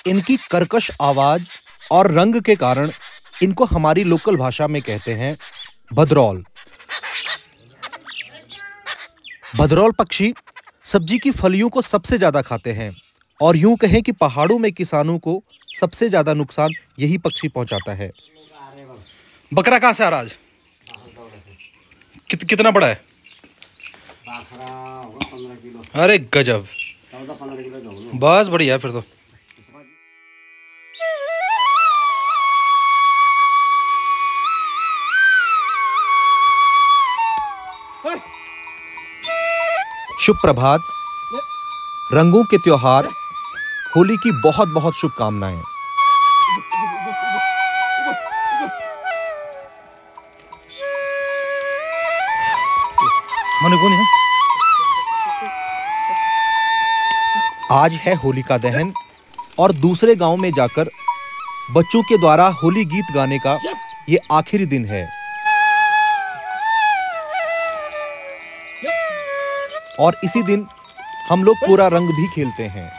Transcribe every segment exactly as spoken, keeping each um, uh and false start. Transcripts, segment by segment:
इनकी कर्कश आवाज और रंग के कारण इनको हमारी लोकल भाषा में कहते हैं भद्रौल। भद्रौल पक्षी सब्जी की फलियों को सबसे ज्यादा खाते हैं और यूं कहें कि पहाड़ों में किसानों को सबसे ज्यादा नुकसान यही पक्षी पहुंचाता है। बकरा कहाँ से आ रहा आज? कित, कितना बड़ा है? अरे गजब, बस बढ़िया है फिर तो। शुभ प्रभात, रंगों के त्योहार होली की बहुत बहुत शुभकामनाएं। आज है होलिका दहन और दूसरे गांव में जाकर बच्चों के द्वारा होली गीत गाने का ये आखिरी दिन है। और इसी दिन हम लोग पूरा रंग भी खेलते हैं।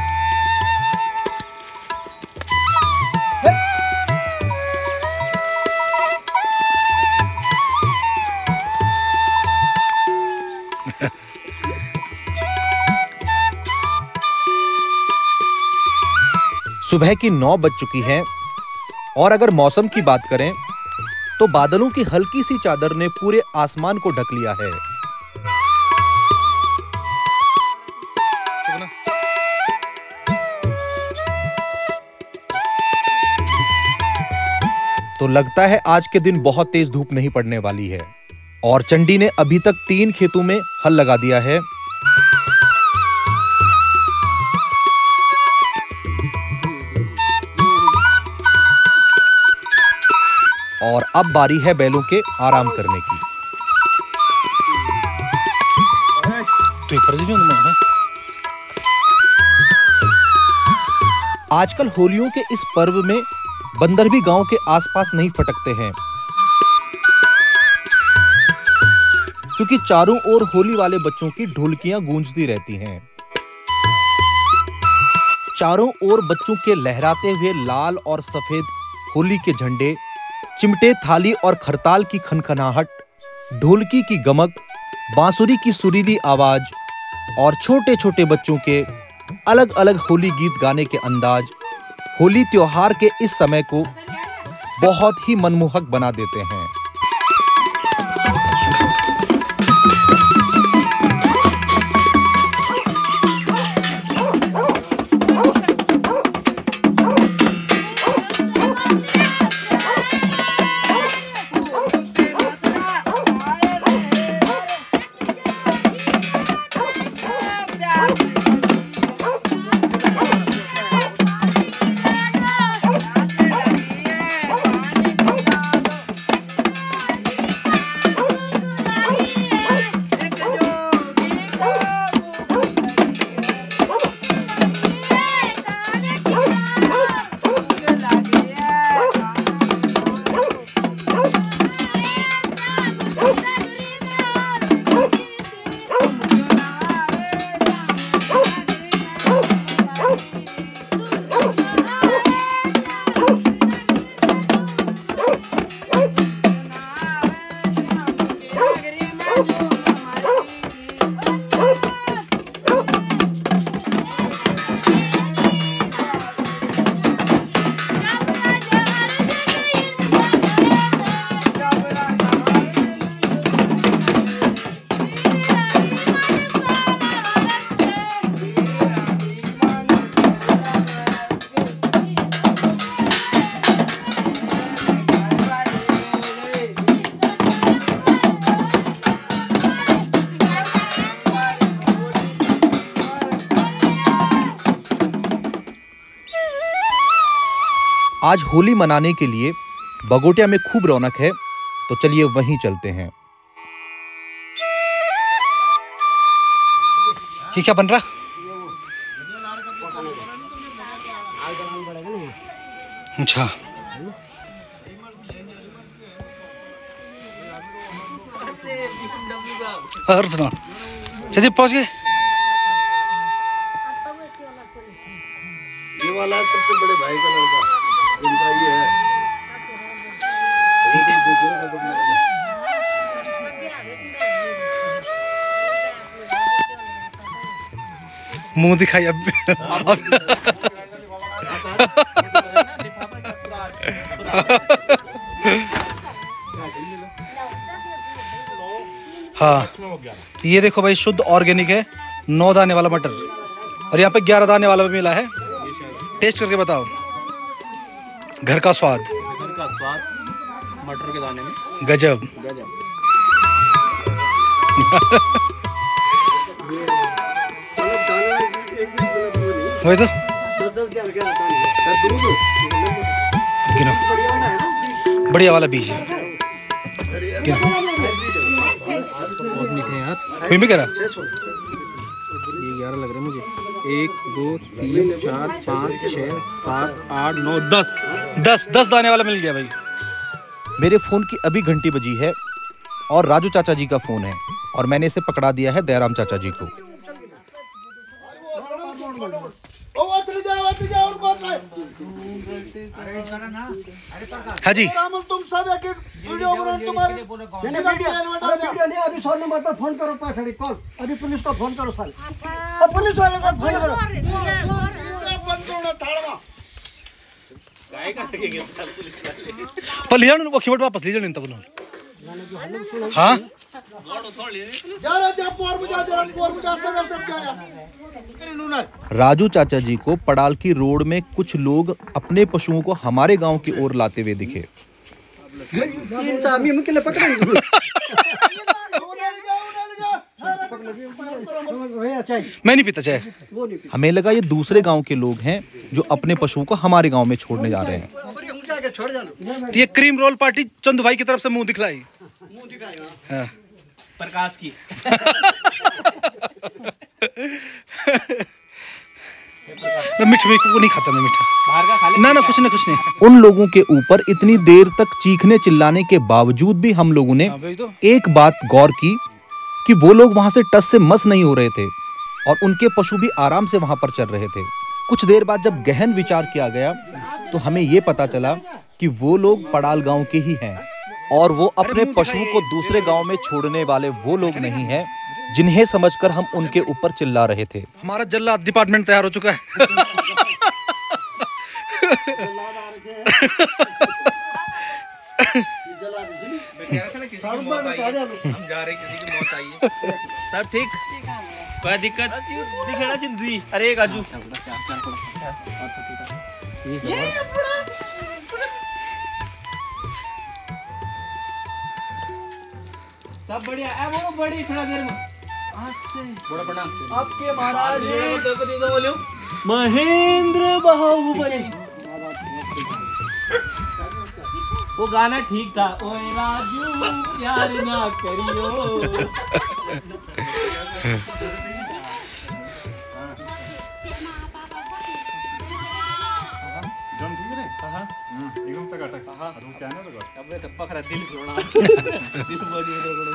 सुबह की नौ बज चुकी है और अगर मौसम की बात करें तो बादलों की हल्की सी चादर ने पूरे आसमान को ढक लिया है। तो लगता है आज के दिन बहुत तेज धूप नहीं पड़ने वाली है। और चंडी ने अभी तक तीन खेतों में हल लगा दिया है। और अब बारी है बैलों के आराम करने की। आजकल होलियों के इस पर्व में बंदर भी गांव के आसपास नहीं फटकते हैं, क्योंकि चारों ओर होली वाले बच्चों की ढोलकियां गूंजती रहती हैं। चारों ओर बच्चों के लहराते हुए लाल और सफेद होली के झंडे, चिमटे, थाली और खरताल की खनखनाहट, ढोलकी की गमक, बांसुरी की सुरीली आवाज और छोटे छोटे बच्चों के अलग अलग होली गीत गाने के अंदाज होली त्योहार के इस समय को बहुत ही मनमोहक बना देते हैं। आज होली मनाने के लिए बगोटिया में खूब रौनक है, तो चलिए वहीं चलते हैं। ये क्या बन रहा? अच्छा, और सुना चलिए पहुंच गए। वाला है सबसे बड़े भाई का लड़का, इनका ये है। मुंह दिखाई अब, अब। हाँ, ये देखो भाई, शुद्ध ऑर्गेनिक है, नौ दाने वाला मटर, और यहाँ पे ग्यारह दाने वाला भी मिला है। टेस्ट करके बताओ, घर का स्वाद, घर का स्वाद मटर के दाने में गजब गजब। वही तो गिनो, बढ़िया वाला बीज है। बहुत मीठे हैं यार। कोई भी कह रहा, ये ग्यारह लग रहा है मुझे। एक दो तीन चार पाँच छः सात आठ नौ दस दस दस दाने वाला मिल गया भाई। मेरे फोन की अभी घंटी बजी है और राजू चाचा जी का फोन है, और मैंने इसे पकड़ा दिया है दयाराम चाचा जी को। हाँ जी, तुम सब एक वीडियो बना, तुम्हारे अभी सौ नंबर पर फोन करो, पठाड़ी कॉल, अभी पुलिस को फोन करो सारे, और पुलिस वाले को फोन करो। पर ले जाओ वो कीबोर्ड वापस ले जाओ तब उन्होंने। हाँ राजू चाचा जी को पड़ाल की रोड में कुछ लोग अपने पशुओं को हमारे गांव की ओर लाते हुए दिखे। मैं नहीं पीता चाय। हमें लगा ये दूसरे गांव के लोग हैं जो अपने पशुओं को हमारे गांव में छोड़ने जा रहे हैं। तो ये क्रीम रोल पार्टी चंदू भाई की तरफ से मुंह दिखलाई, हाँ। प्रकाश की। मीठा को नहीं खाता मैं मीठा, बाहर का खा ले। ना ना कुछ नहीं कुछ नहीं। उन लोगों के ऊपर इतनी देर तक चीखने चिल्लाने के बावजूद भी हम लोगों ने एक बात गौर की कि वो लोग वहां से टस से मस नहीं हो रहे थे और उनके पशु भी आराम से वहां पर चल रहे थे। कुछ देर बाद जब गहन विचार किया गया तो हमें ये पता चला कि वो लोग पड़ाल गांव के ही हैं और वो अपने पशुओं को दूसरे गांव में छोड़ने वाले वो लोग नहीं हैं जिन्हें समझकर हम उनके ऊपर चिल्ला रहे थे। हमारा जल्लाद डिपार्टमेंट तैयार हो चुका है। हम जा रहे किसी की मौत आई है, सब ठीक, कोई दिक्कत दिखेड़ा चिंदुई। अरे काजू सब बढ़िया है। वो बड़ी थोड़ा देर में आज से बड़ा बड़ा आपके महाराज बोलो महेंद्र बाहुबली। वो गाना ठीक था, ओए राजू प्यार ना करियो। जम ठीक है। हां एकदम तक अटक। हां रूम क्या है ना तो अब तो पकड़ा दिल छोड़ा दिल बजी रगड़ो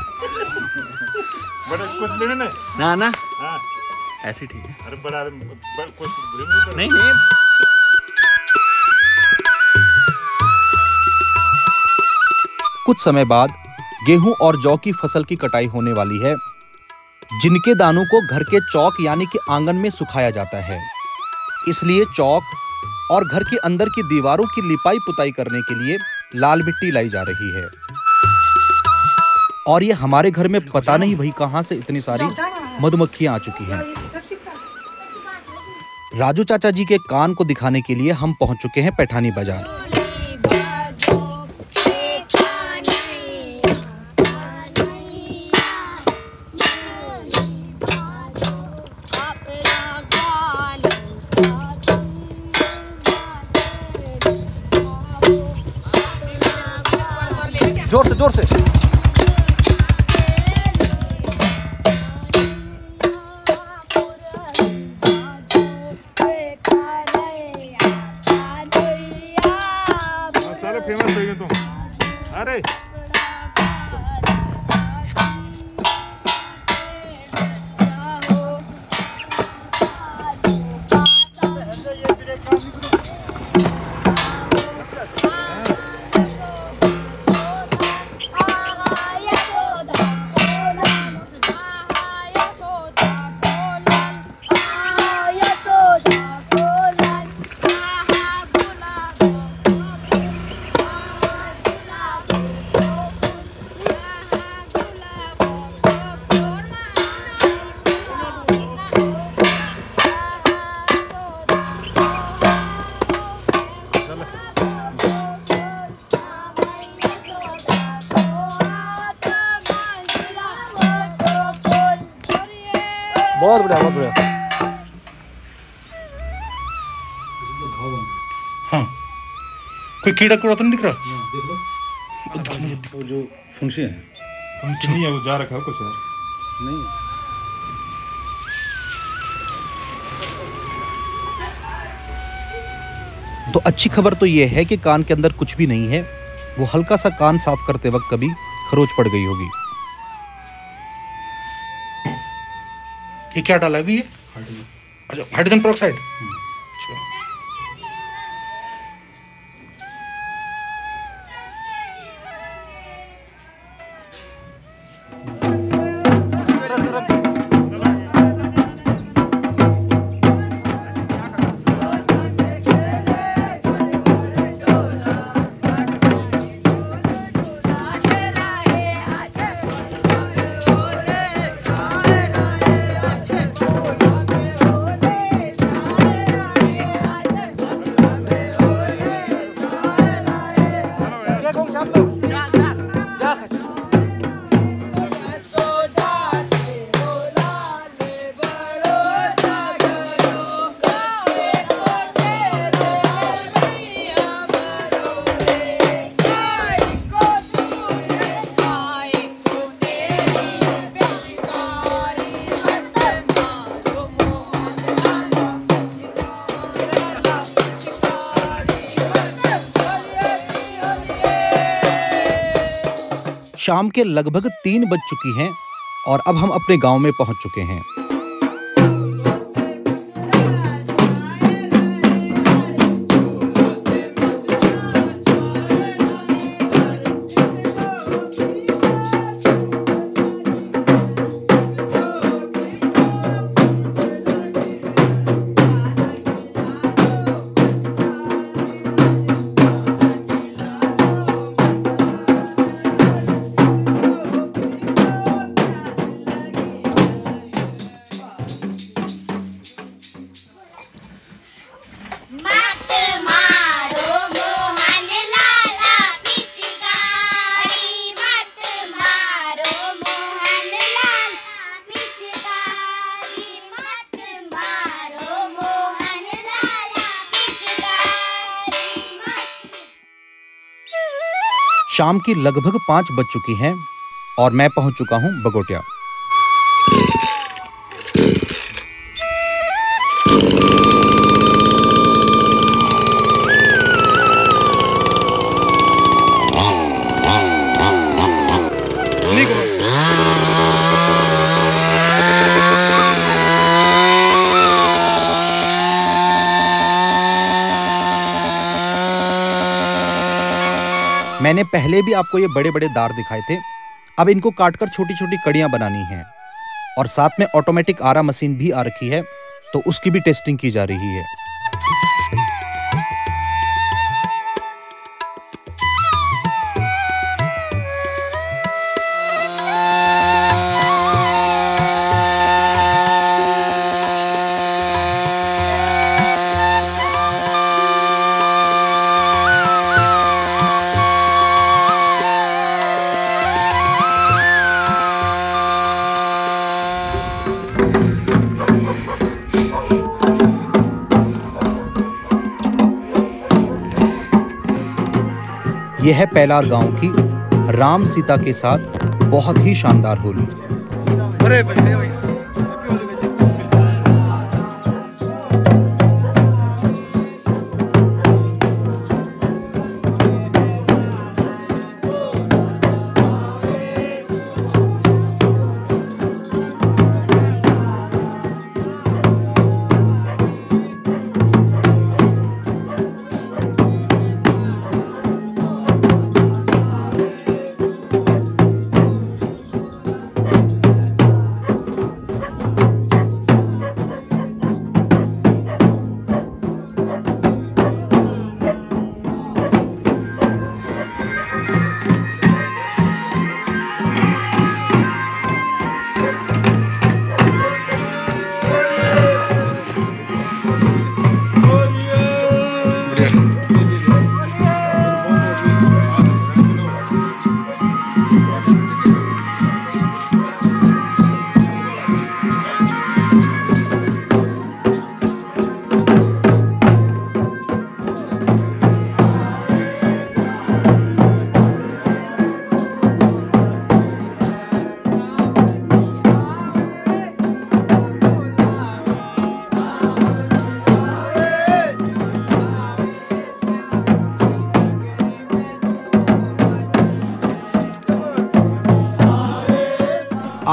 बड़ा कुछ लेने नहीं ना ना। हां ऐसे ठीक है। अरे बड़ा कुछ नहीं नहीं। कुछ समय बाद गेहूं और जौ की फसल की कटाई होने वाली है, जिनके दानों को घर के चौक यानी कि आंगन में सुखाया जाता है। इसलिए चौक और घर के अंदर की दीवारों की लिपाई पुताई करने के लिए लाल मिट्टी लाई जा रही है। और ये हमारे घर में पता नहीं भाई कहां से इतनी सारी मधुमक्खियां आ चुकी हैं। राजू चाचा जी के कान को दिखाने के लिए हम पहुंच चुके हैं पैठानी बाजार। जोर से जोर से बहुत बढ़िया बहुत बढ़िया। हाँ, कोई कीड़ा कूड़ा तो नहीं दिख रहा? वो जो फुंसी है नहीं है, वो जा रखा है कुछ यार। नहीं। तो अच्छी खबर तो यह है कि कान के अंदर कुछ भी नहीं है। वो हल्का सा कान साफ करते वक्त कभी खरोच पड़ गई होगी। ये क्या डाला है अभी? ये अच्छा, हाइड्रोजन पेरोक्साइड। अच्छा, शाम के लगभग तीन बज चुकी हैं और अब हम अपने गांव में पहुंच चुके हैं। शाम की लगभग पांच बज चुकी हैं और मैं पहुंच चुका हूं बगोटिया। मैंने पहले भी आपको ये बड़े बड़े दार दिखाए थे। अब इनको काटकर छोटी छोटी कड़ियां बनानी हैं और साथ में ऑटोमेटिक आरा मशीन भी आ रखी है, तो उसकी भी टेस्टिंग की जा रही है। यह है पैलार गांव की राम सीता के साथ बहुत ही शानदार होली। अरे बच्चे भाई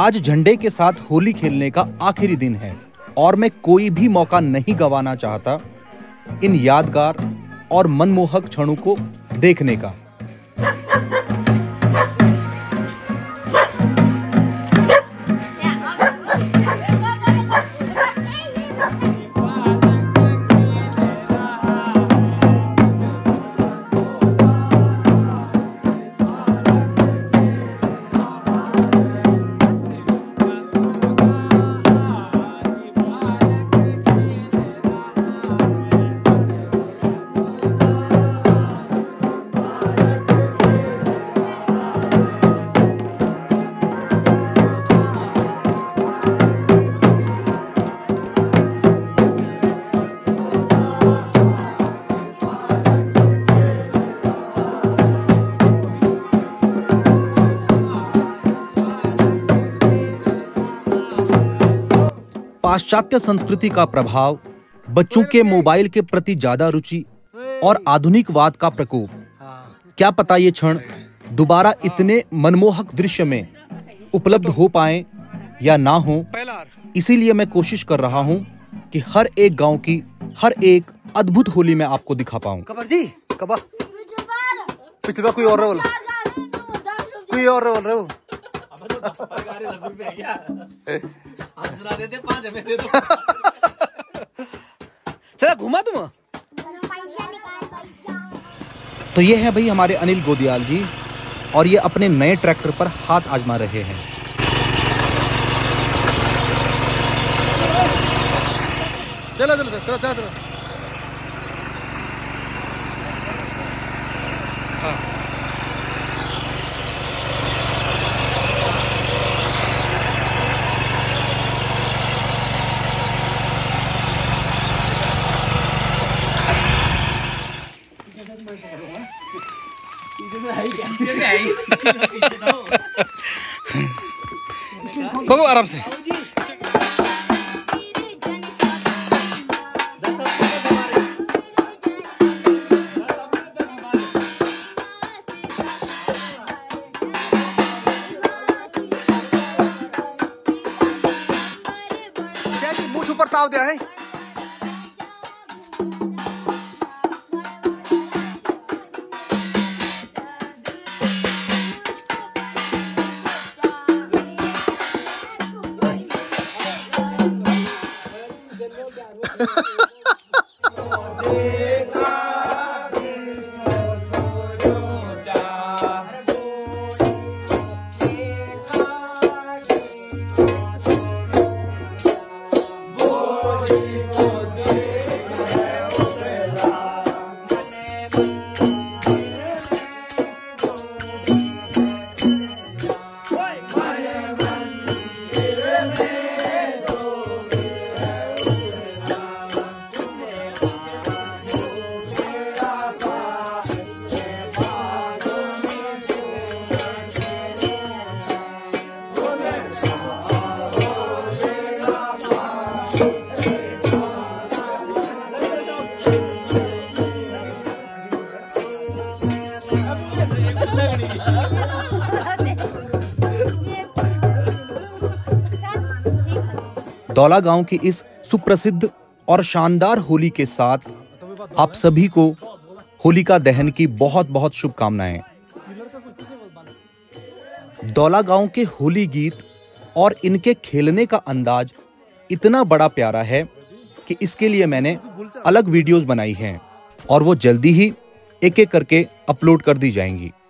आज झंडे के साथ होली खेलने का आखिरी दिन है और मैं कोई भी मौका नहीं गंवाना चाहता इन यादगार और मनमोहक क्षणों को देखने का। पाश्चात्य संस्कृति का प्रभाव, बच्चों के मोबाइल के प्रति ज्यादा रुचि और आधुनिकवाद का प्रकोप, क्या पता ये क्षण दोबारा इतने मनमोहक दृश्य में उपलब्ध हो पाए या ना हो। इसीलिए मैं कोशिश कर रहा हूं कि हर एक गांव की हर एक अद्भुत होली में आपको दिखा पाऊं। कबर जी, कबर पिछली बार कोई और बोल कोई और बोल रहे हो। चला घुमा तुम। तो ये है भाई हमारे अनिल गोदियाल जी और ये अपने नए ट्रैक्टर पर हाथ आजमा रहे हैं। चलो चलो चलो चलो चलो। बाबू आराम से। मुझ ऊपर ताव दिया है। दौला गांव की इस सुप्रसिद्ध और शानदार होली के साथ आप सभी को होलिका दहन की बहुत बहुत शुभकामनाएं। दौला गांव के होली गीत और इनके खेलने का अंदाज इतना बड़ा प्यारा है कि इसके लिए मैंने अलग वीडियोस बनाई हैं और वो जल्दी ही एक एक करके अपलोड कर दी जाएंगी।